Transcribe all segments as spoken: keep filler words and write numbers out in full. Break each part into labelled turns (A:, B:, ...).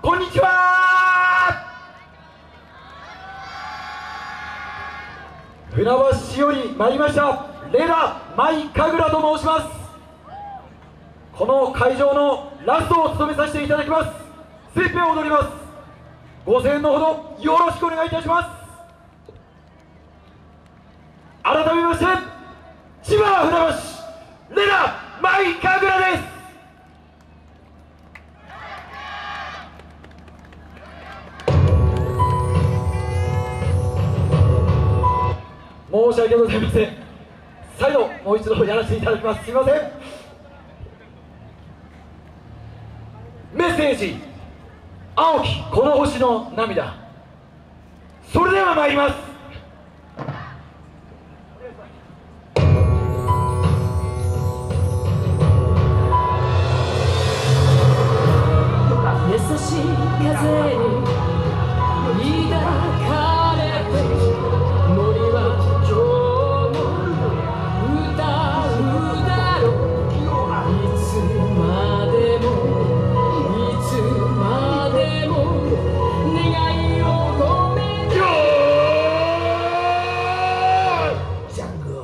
A: こんにちは。船橋市より参りましたレラ舞神楽と申します。この会場のラストを務めさせていただきます。精一杯踊ります。ご声援のほどよろしくお願いいたします。改めまして千葉船橋レラ舞神楽です。申し訳ございません。再度もう一度やらせていただきます。すいません。メッセージ、青きこの星の涙。それでは参ります。
B: 優しい風に抱かれて森は今日も歌うだろう。いつまでもいつまでも願いを込めてジャンゴ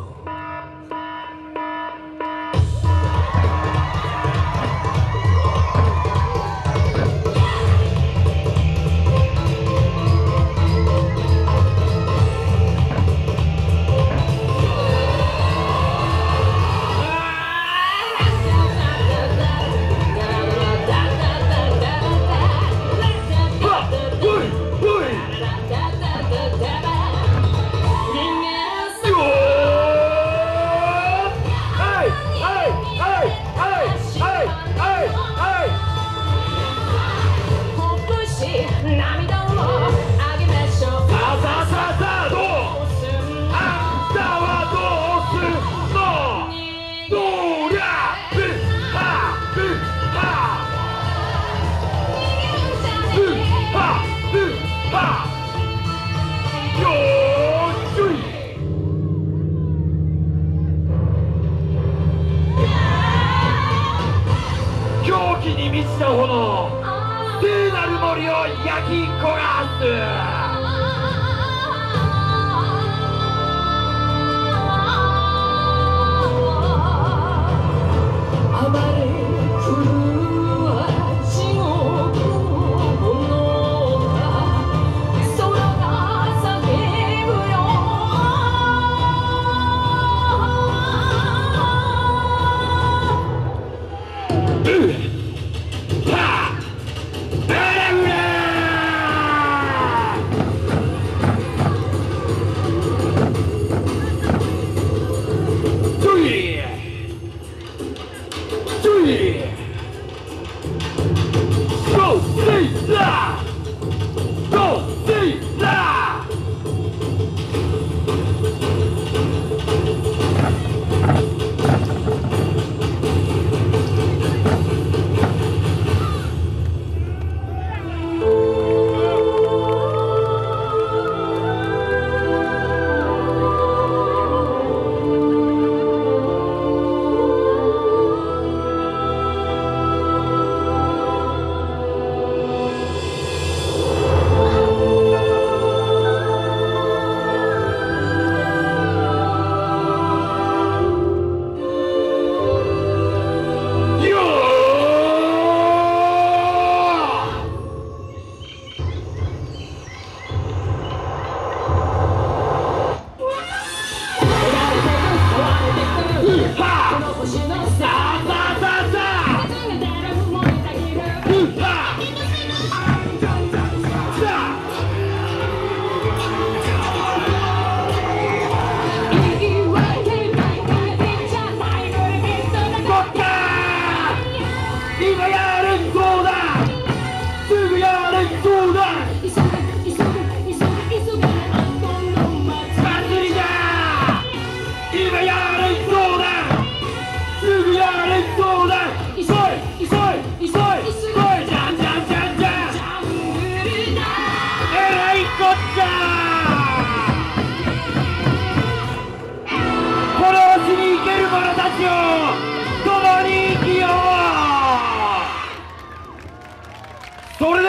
B: 狂気に満ちた炎、聖なる森を焼き焦がす。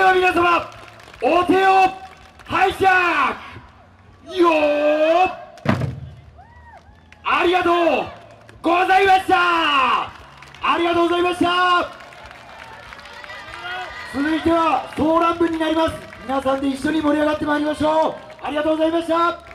A: は皆様お手を拝借よー。ありがとうございました。ありがとうございました。続いてはソーラン部になります。皆さんで一緒に盛り上がってまいりましょう。ありがとうございました。